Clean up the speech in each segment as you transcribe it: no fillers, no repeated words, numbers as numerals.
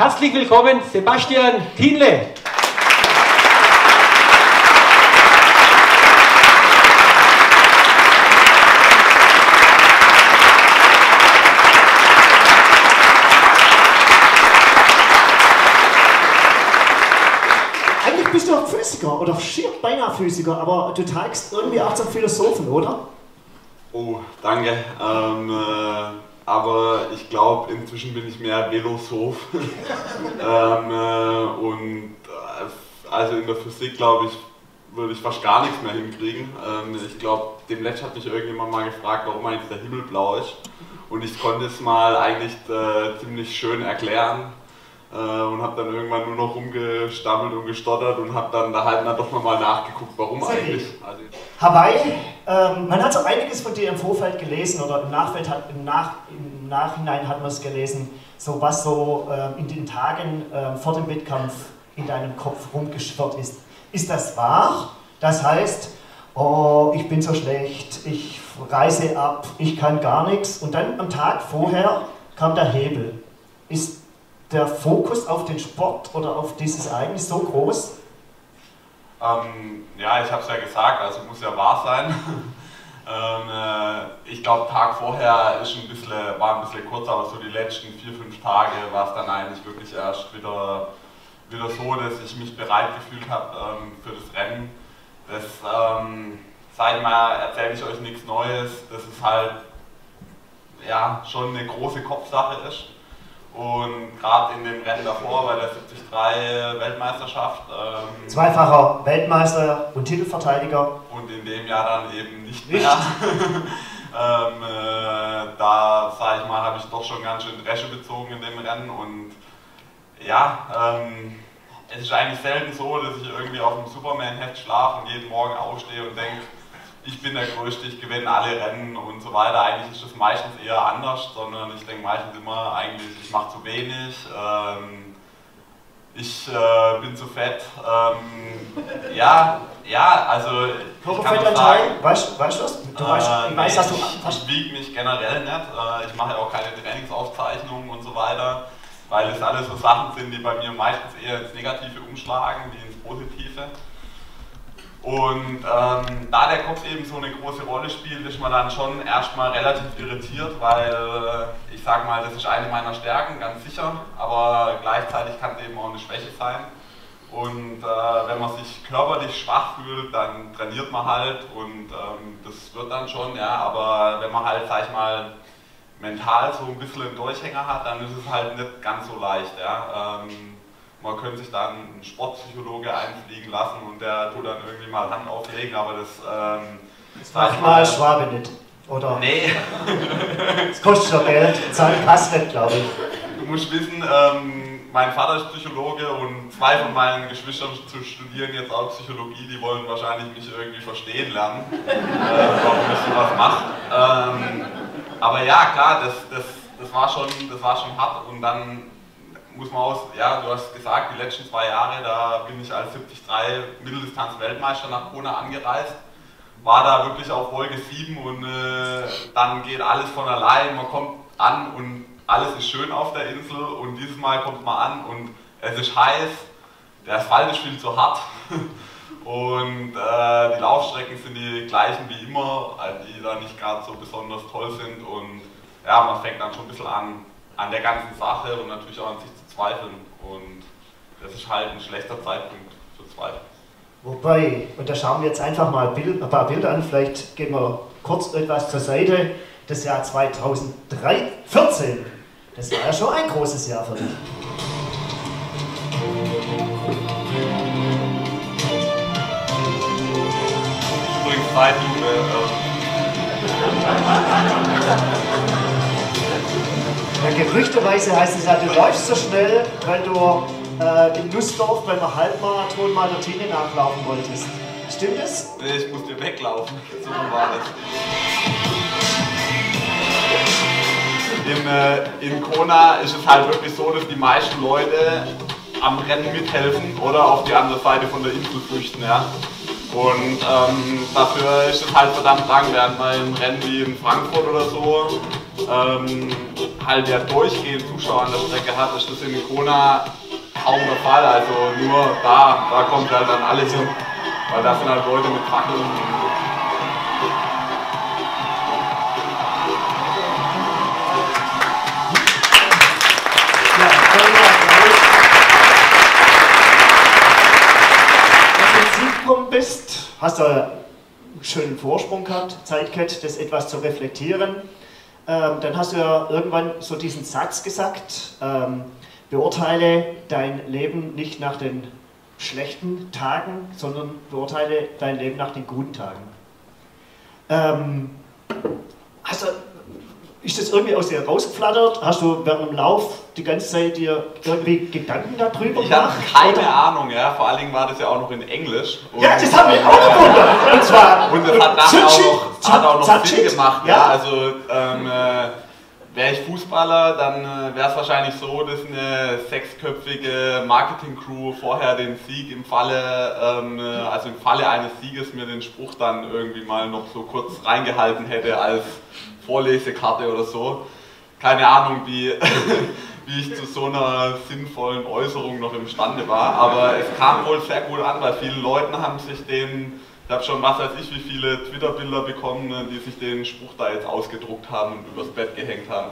Herzlich willkommen, Sebastian Thienle. Eigentlich bist du auch Physiker oder schier beinahe Physiker, aber du teilst irgendwie auch zum Philosophen, oder? Oh, danke. Aber ich glaube, inzwischen bin ich mehr Velosoph. Also in der Physik, glaube ich, würde ich fast gar nichts mehr hinkriegen. Ich glaube, demnächst hat mich irgendjemand mal gefragt, warum eigentlich der Himmel blau ist. Und ich konnte es mal eigentlich ziemlich schön erklären. Und habe dann irgendwann nur noch rumgestammelt und gestottert und habe dann daheim dann doch nochmal nachgeguckt, warum eigentlich. Also Hawaii, man hat so einiges von dir im Vorfeld gelesen oder im Nachhinein hat man es gelesen, so was so in den Tagen vor dem Wettkampf in deinem Kopf rumgeschwirrt ist. Ist das wahr? Das heißt, oh, ich bin so schlecht, ich reise ab, ich kann gar nichts und dann am Tag vorher kam der Hebel. Ist der Fokus auf den Sport oder auf dieses Ereignis so groß? Ja, ich habe es ja gesagt, also muss ja wahr sein. Ich glaube, Tag vorher war ein bisschen kurz, aber so die letzten 4-5 Tage war es dann eigentlich wirklich erst wieder so, dass ich mich bereit gefühlt habe für das Rennen. Das, sag ich mal, erzähle ich euch nichts Neues, dass es halt ja, schon eine große Kopfsache ist. Und gerade in dem Rennen davor bei der 73 Weltmeisterschaft. Zweifacher Weltmeister und Titelverteidiger. Und in dem Jahr dann eben nicht mehr. Da, sag ich mal, habe ich doch schon ganz schön Dresche bezogen in dem Rennen. Und ja, es ist eigentlich selten so, dass ich irgendwie auf dem Superman-Heft schlafe und jeden Morgen aufstehe und denke, ich bin der Größte, ich gewinne alle Rennen und so weiter. Eigentlich ist das meistens eher anders, sondern ich denke meistens immer, eigentlich, ich mache zu wenig, ich bin zu fett. Also Körperfettanteil, weißt du das? Ich wiege mich generell nicht, ich mache ja auch keine Trainingsaufzeichnungen und so weiter, weil es alles so Sachen sind, die bei mir meistens eher ins Negative umschlagen, wie ins Positive. Und da der Kopf eben so eine große Rolle spielt, ist man dann schon erstmal relativ irritiert, weil ich sag mal, das ist eine meiner Stärken, ganz sicher, aber gleichzeitig kann es eben auch eine Schwäche sein. Und wenn man sich körperlich schwach fühlt, dann trainiert man halt und das wird dann schon, ja, aber wenn man halt, sag ich mal, mental so ein bisschen einen Durchhänger hat, dann ist es halt nicht ganz so leicht, ja. Man könnte sich dann einen Sportpsychologe einfliegen lassen und der tut dann irgendwie mal Hand auflegen, aber das macht mal Schwabe nicht, oder? Nee. Das kostet schon Geld, Zahlen passt nicht, glaube ich. Du musst wissen, mein Vater ist Psychologe und 2 von meinen Geschwistern studieren jetzt auch Psychologie, die wollen wahrscheinlich mich irgendwie verstehen lernen, warum ich sowas mache. Aber ja, klar, das war schon hart und dann muss man auch, ja, du hast gesagt, die letzten 2 Jahre, da bin ich als 73 Mitteldistanz-Weltmeister nach Kona angereist, war da wirklich auf Wolke 7 und dann geht alles von allein, man kommt an und alles ist schön auf der Insel und dieses Mal kommt man an und es ist heiß, der Asphalt ist viel zu hart und die Laufstrecken sind die gleichen wie immer, die da nicht gerade so besonders toll sind und ja, man fängt dann schon ein bisschen an der ganzen Sache und natürlich auch an sich zu zweifeln und das ist halt ein schlechter Zeitpunkt für Zweifel. Wobei, und da schauen wir jetzt einfach mal ein paar Bilder an, vielleicht gehen wir kurz etwas zur Seite, das Jahr 2014, das war ja schon ein großes Jahr für dich. Übrigens Zeitlupe. Ja, gerüchteweise heißt es ja, du läufst so schnell, weil du in Nussdorf beim Halbmarathon mal der Tine nachlaufen wolltest. Stimmt das? Nee, ich musste weglaufen. So war das. In Kona ist es halt wirklich so, dass die meisten Leute am Rennen mithelfen oder auf die andere Seite von der Insel flüchten. Ja? Und dafür ist es halt verdammt lang, während man im Rennen wie in Frankfurt oder so halt ja durchgehend Zuschauer an der Strecke hat, ist das in Kona kaum der Fall. Also nur da kommt halt dann alles hin, weil da sind halt Leute mit Fackeln. Bist, hast du einen schönen Vorsprung gehabt, Zeit gehabt, das etwas zu reflektieren. Dann hast du ja irgendwann so diesen Satz gesagt, beurteile dein Leben nicht nach den schlechten Tagen, sondern beurteile dein Leben nach den guten Tagen. Ist das irgendwie aus dir rausgeflattert? Hast du während dem Lauf die ganze Zeit dir irgendwie Gedanken darüber gemacht? Ich habe keine Ahnung, ja. Vor allen Dingen war das ja auch noch in Englisch. Ja, das haben wir auch gewundert. Und zwar. Und das hat nachher auch noch Sinn gemacht. Ja, also wäre ich Fußballer, dann wäre es wahrscheinlich so, dass eine sechsköpfige Marketing-Crew vorher den Sieg im Falle eines Sieges mir den Spruch dann irgendwie mal noch so kurz reingehalten hätte als Vorlesekarte oder so. Keine Ahnung, wie ich zu so einer sinnvollen Äußerung noch imstande war, aber es kam wohl sehr gut an, weil viele Leute haben sich den, ich habe schon was weiß ich wie viele Twitter-Bilder bekommen, die sich den Spruch da jetzt ausgedruckt haben und übers Bett gehängt haben.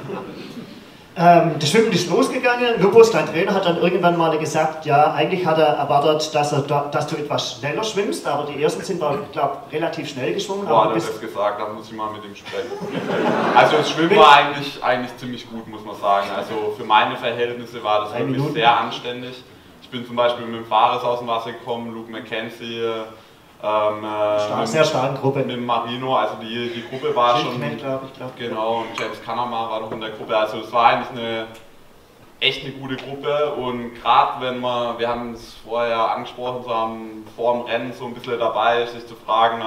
Das Schwimmen ist losgegangen. Lupus, dein Trainer, hat dann irgendwann mal gesagt, ja, eigentlich hat er erwartet, dass du etwas schneller schwimmst, aber die ersten sind, ich glaube, relativ schnell geschwommen. Boah, hat er das gesagt, da muss ich mal mit ihm sprechen. Also das Schwimmen war eigentlich ziemlich gut, muss man sagen. Also für meine Verhältnisse war das wirklich sehr anständig. Ich bin zum Beispiel mit dem Fares aus dem Wasser gekommen, Luke McKenzie, sehr starke Gruppe. Mit Marino, also die Gruppe war schon. Glaub. Genau, und James Kanama war noch in der Gruppe. Also es war eigentlich echt eine gute Gruppe. Und gerade wenn wir haben es vorher angesprochen, so vor dem Rennen so ein bisschen dabei, sich zu fragen,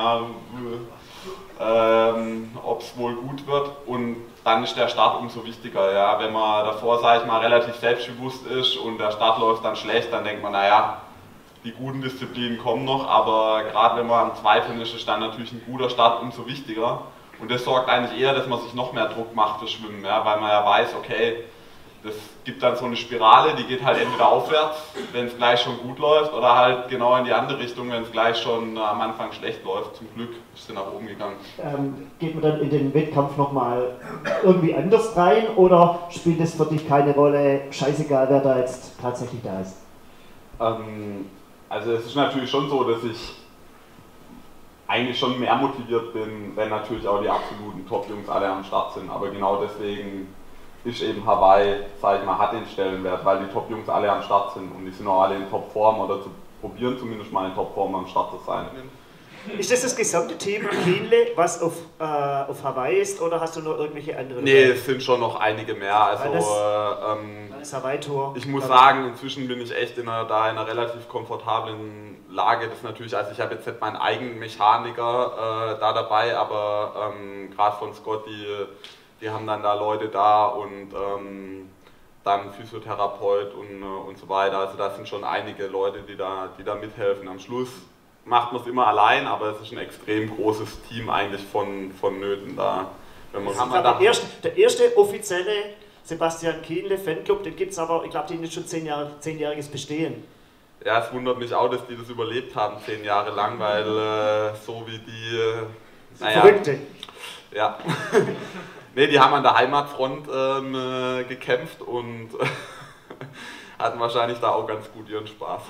ob es wohl gut wird. Und dann ist der Start umso wichtiger. Ja. Wenn man davor, sage ich mal, relativ selbstbewusst ist und der Start läuft dann schlecht, dann denkt man, naja, die guten Disziplinen kommen noch, aber gerade wenn man am Zweifeln ist, ist dann natürlich ein guter Start umso wichtiger. Und das sorgt eigentlich eher, dass man sich noch mehr Druck macht fürs Schwimmen, ja, weil man ja weiß, okay, das gibt dann so eine Spirale, die geht halt entweder aufwärts, wenn es gleich schon gut läuft, oder halt genau in die andere Richtung, wenn es gleich schon am Anfang schlecht läuft. Zum Glück ist sie nach oben gegangen. Geht man dann in den Wettkampf nochmal irgendwie anders rein, oder spielt es für dich keine Rolle, scheißegal, wer da jetzt tatsächlich da ist? Also es ist natürlich schon so, dass ich eigentlich schon mehr motiviert bin, wenn natürlich auch die absoluten Top-Jungs alle am Start sind. Aber genau deswegen ist eben Hawaii, sag ich mal, hat den Stellenwert, weil die Top-Jungs alle am Start sind und die sind auch alle in Topform oder probieren zumindest mal in Topform am Start zu sein. Ist das gesamte Team Kienle, was auf Hawaii ist, oder hast du noch irgendwelche anderen? Nee, es sind schon noch einige mehr. Also das Hawaii-Tour. Ich muss sagen, inzwischen bin ich echt in einer relativ komfortablen Lage. Das natürlich, also ich habe jetzt nicht meinen eigenen Mechaniker da dabei, aber gerade von Scott, die haben dann da Leute da und dann Physiotherapeut und so weiter. Also da sind schon einige Leute, die da mithelfen. Am Schluss macht man es immer allein, aber es ist ein extrem großes Team eigentlich vonnöten da. Wenn man der erste offizielle Sebastian Kienle Fanclub, den gibt es aber, ich glaube, die haben jetzt schon 10-jähriges Bestehen. Ja, es wundert mich auch, dass die das überlebt haben, 10 Jahre lang, weil so wie die... Verrückte. Ja. Nee, die haben an der Heimatfront gekämpft und hatten wahrscheinlich da auch ganz gut ihren Spaß.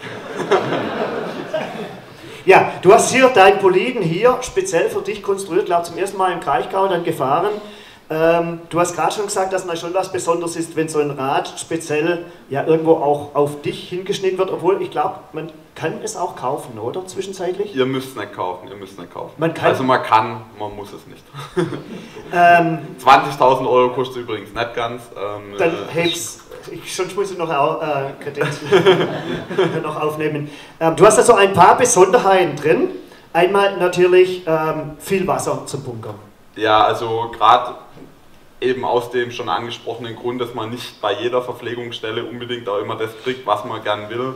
Ja, du hast hier deinen Boliden hier speziell für dich konstruiert, glaube zum ersten Mal im Kraichgau dann gefahren. Du hast gerade schon gesagt, dass es schon was Besonderes ist, wenn so ein Rad speziell ja irgendwo auch auf dich hingeschnitten wird, obwohl ich glaube, man kann es auch kaufen, oder? Zwischenzeitlich? Ihr müsst es nicht kaufen, Man kann, man muss es nicht. 20.000 € kostet es übrigens nicht ganz. Dann heb's. Ich muss noch noch aufnehmen. Du hast also ein paar Besonderheiten drin. Einmal natürlich viel Wasser zum Bunkern. Ja, also gerade eben aus dem schon angesprochenen Grund, dass man nicht bei jeder Verpflegungsstelle unbedingt auch immer das kriegt, was man gern will.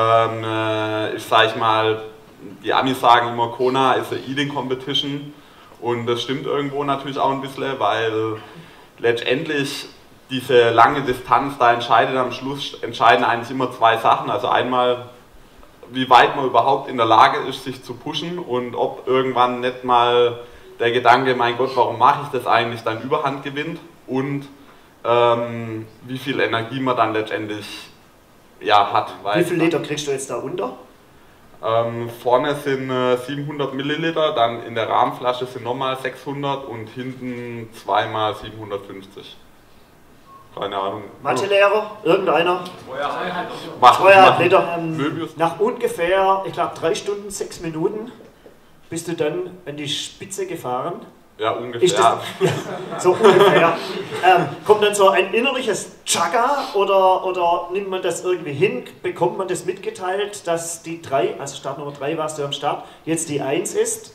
Ich sage mal, die Amis sagen immer, Kona ist eine Eating Competition Und das stimmt irgendwo natürlich auch ein bisschen, weil letztendlich diese lange Distanz, da entscheiden eigentlich immer zwei Sachen. Also einmal, wie weit man überhaupt in der Lage ist, sich zu pushen und ob irgendwann nicht mal der Gedanke, mein Gott, warum mache ich das eigentlich, dann Überhand gewinnt und wie viel Energie man dann letztendlich hat. Wie viel Liter kriegst du jetzt da unter? Vorne sind 700 Milliliter, dann in der Rahmenflasche sind nochmal 600 und hinten zweimal 750. Keine Ahnung. Mathelehrer? Irgendeiner? 2,5 Liter. Nach ungefähr, ich glaube 3 Stunden, 6 Minuten bist du dann an die Spitze gefahren. Ja, ungefähr. So ungefähr. Kommt dann so ein innerliches Chagga oder nimmt man das irgendwie hin? Bekommt man das mitgeteilt, dass die 3, also Startnummer 3 warst du am Start, jetzt die 1 ist?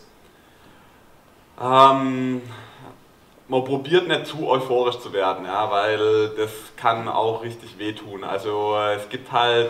Man probiert nicht zu euphorisch zu werden, ja, weil das kann auch richtig wehtun. Also es gibt halt,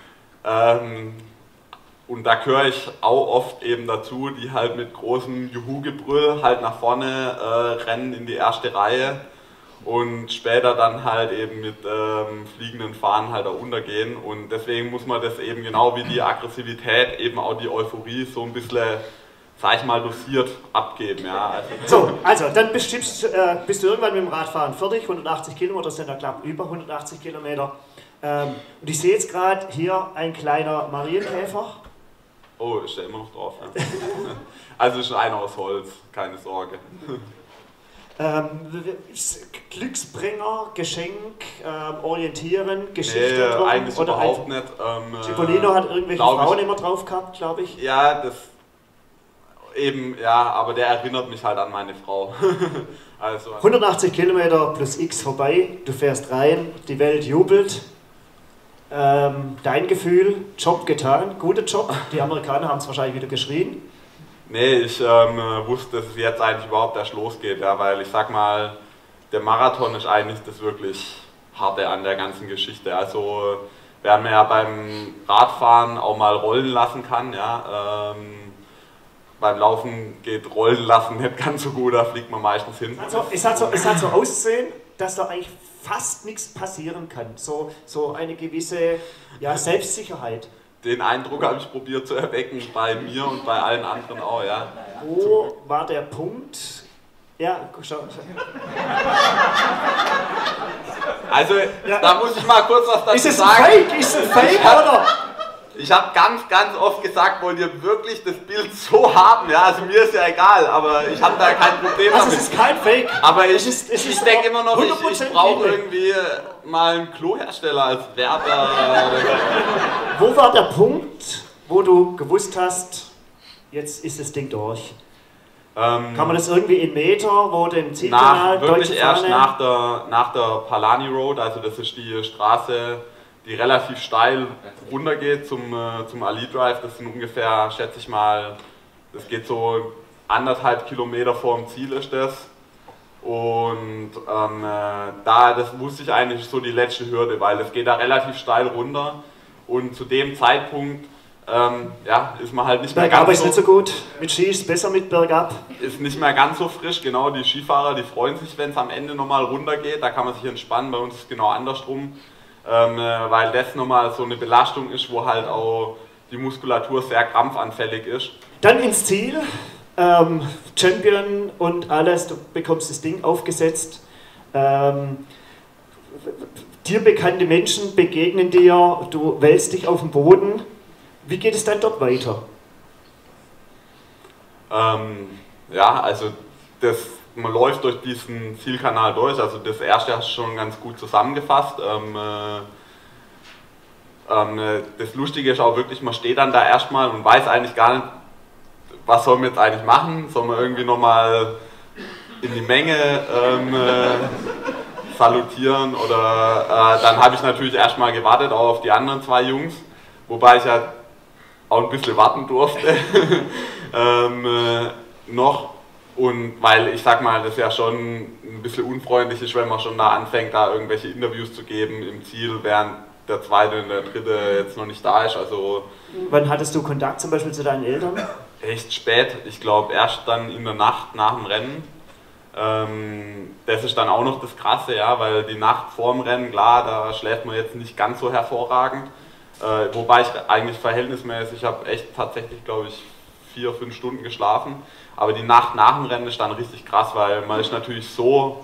und da gehöre ich auch oft eben dazu, die halt mit großem Juhu-Gebrüll halt nach vorne rennen in die erste Reihe und später dann halt eben mit fliegenden Fahnen halt auch untergehen. Und deswegen muss man das eben genau wie die Aggressivität, eben auch die Euphorie so ein bisschen, sag ich mal, dosiert abgeben. Ja. Also dann bist du irgendwann mit dem Radfahren fertig, 180 Kilometer sind da knapp über 180 Kilometer. Und ich sehe jetzt gerade hier ein kleiner Marienkäfer. Oh, ist der immer noch drauf? Ja. Also ist einer aus Holz, keine Sorge. Glücksbringer, Geschenk, orientieren, Geschichte drum, eigentlich oder überhaupt nicht. Cipollino hat irgendwelche Frauen immer drauf gehabt, glaube ich. Ja, das eben, ja, aber der erinnert mich halt an meine Frau. Also 180 Kilometer plus X vorbei, du fährst rein, die Welt jubelt. Dein Gefühl, Job getan, guter Job. Die Amerikaner haben es wahrscheinlich wieder geschrien. Nee, ich wusste, dass es jetzt eigentlich überhaupt erst losgeht, ja, weil ich sag mal, der Marathon ist eigentlich das wirklich Harte an der ganzen Geschichte. Also, während man ja beim Radfahren auch mal rollen lassen kann, ja, beim Laufen geht rollen lassen nicht ganz so gut, da fliegt man meistens hin. Also, es hat so aussehen, dass da eigentlich fast nichts passieren kann. So eine gewisse Selbstsicherheit. Den Eindruck habe ich probiert zu erwecken, bei mir und bei allen anderen auch, ja. Wo war der Punkt? Ja, schau. Also, da muss ich mal kurz was dazu sagen. Ist es Fake, oder? Ich habe ganz oft gesagt, wollt ihr wirklich das Bild so haben? Ja, also mir ist ja egal, aber ich habe da kein Problem damit. Also es ist kein Fake. Aber ich denke immer noch, ich brauche irgendwie mal einen Klohersteller als Werber. Wo war der Punkt, wo du gewusst hast, jetzt ist das Ding durch? Kann man das irgendwie in Meter, wo den Zielkanal, wirklich erst nach der Palani Road, also das ist die Straße, die relativ steil runtergeht zum Ali Drive. Das sind ungefähr, schätze ich mal, das geht so 1,5 Kilometer vor dem Ziel ist das. Und das wusste ich eigentlich so die letzte Hürde, weil es geht da relativ steil runter und zu dem Zeitpunkt ist man halt nicht mehr ganz so... Bergab ist nicht so gut, mit Ski ist es besser mit Bergab. Ist nicht mehr ganz so frisch, genau, die Skifahrer, die freuen sich, wenn es am Ende nochmal runter geht, da kann man sich entspannen, bei uns ist es genau andersrum. Weil das nochmal so eine Belastung ist, wo halt auch die Muskulatur sehr krampfanfällig ist. Dann ins Ziel, Champion und alles, du bekommst das Ding aufgesetzt. Dir bekannte Menschen begegnen dir, du wälzt dich auf den Boden. Wie geht es dann dort weiter? Also man läuft durch diesen Zielkanal durch, also das erste hast du schon ganz gut zusammengefasst. Das Lustige ist auch wirklich, man steht dann da erstmal und weiß eigentlich gar nicht, was soll man jetzt eigentlich machen, soll man irgendwie nochmal in die Menge salutieren oder dann habe ich natürlich erstmal gewartet auch auf die anderen zwei Jungs, wobei ich ja auch ein bisschen warten durfte noch. Und weil ich sag mal, das ja schon ein bisschen unfreundlich ist, wenn man schon da anfängt, da irgendwelche Interviews zu geben im Ziel, während der zweite und der dritte jetzt noch nicht da ist. Also wann hattest du Kontakt zum Beispiel zu deinen Eltern? Recht spät, ich glaube erst dann in der Nacht nach dem Rennen. Das ist dann auch noch das Krasse, ja, weil die Nacht vor dem Rennen, klar, da schläft man jetzt nicht ganz so hervorragend. Wobei ich eigentlich verhältnismäßig, ich habe echt tatsächlich, glaube ich, 4-5 Stunden geschlafen. Aber die Nacht nach dem Rennen ist dann richtig krass, weil man ist natürlich so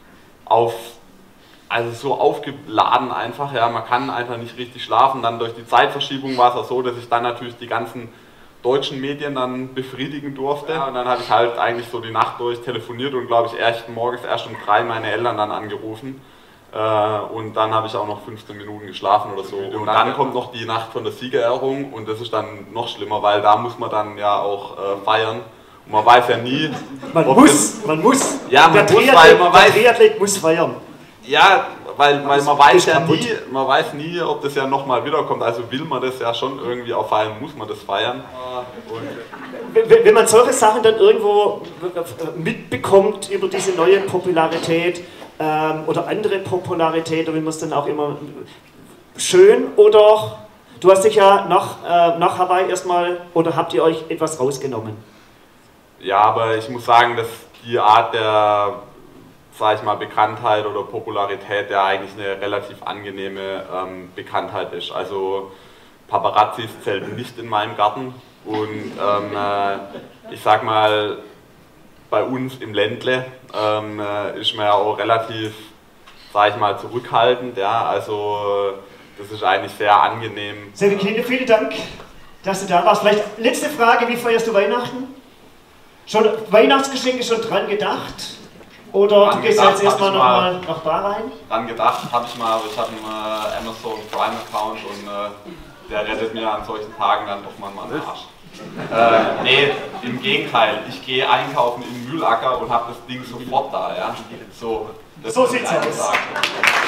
aufgeladen einfach, ja, man kann einfach nicht richtig schlafen. Dann durch die Zeitverschiebung war es auch so, dass ich dann natürlich die ganzen deutschen Medien dann befriedigen durfte. Ja, und dann habe ich halt eigentlich so die Nacht durch telefoniert und glaube ich morgens erst um 3 meine Eltern dann angerufen. Und dann habe ich auch noch 15 Minuten geschlafen oder so. Und dann kommt noch die Nacht von der Siegerehrung und das ist dann noch schlimmer, weil da muss man dann ja auch feiern. Und man weiß ja nie. Man muss. Ja, man muss, weil man weiß. Der Triathlet muss feiern. Ja, weil man weiß ja nie, ob das ja nochmal wiederkommt. Also will man das ja schon irgendwie auch feiern, muss man das feiern. Wenn man solche Sachen dann irgendwo mitbekommt über diese neue Popularität oder andere Popularität, und wenn man es dann auch immer schön, oder du hast dich ja nach Hawaii erstmal, oder habt ihr euch etwas rausgenommen? Ja, aber ich muss sagen, dass die Art der, sag ich mal, Bekanntheit oder Popularität ja eigentlich eine relativ angenehme Bekanntheit ist. Also Paparazzis zählen nicht in meinem Garten und ich sag mal, bei uns im Ländle ist man ja auch relativ, sag ich mal, zurückhaltend, ja, also das ist eigentlich sehr angenehm. Sehr vielen Dank, dass du da warst. Vielleicht letzte Frage, wie feierst du Weihnachten? Schon Weihnachtsgeschenke schon dran gedacht? Oder du gehst jetzt erstmal nochmal nach Bahrain? Dran gedacht habe ich mal, aber ich habe einen Amazon Prime Account und der rettet mir an solchen Tagen dann doch mal einen Arsch. Nee, im Gegenteil, ich gehe einkaufen im Mühlacker und habe das Ding sofort da, ja. So sieht's aus.